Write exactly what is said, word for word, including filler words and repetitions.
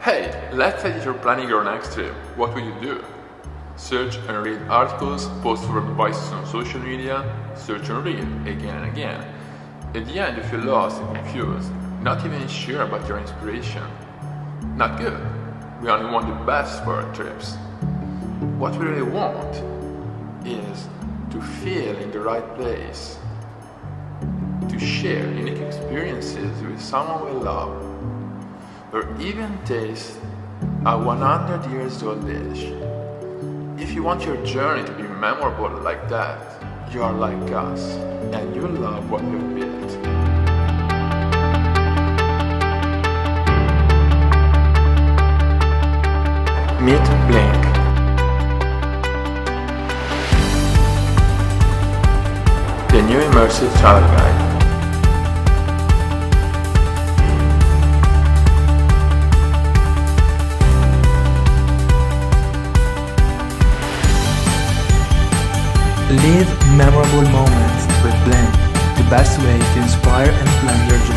Hey, let's say that you're planning your next trip. What will you do? Search and read articles, post for advices on social media, search and read again and again. At the end you feel lost and confused, not even sure about your inspiration. Not good. We only want the best for our trips. What we really want is to feel in the right place, to share unique experiences with someone we love, or even taste a one hundred years old dish. If you want your journey to be memorable like that, you are like us, and you love what we've built. Meet Blink. The new immersive travel guide. Live memorable moments with Blink, the best way to inspire and plan your journey.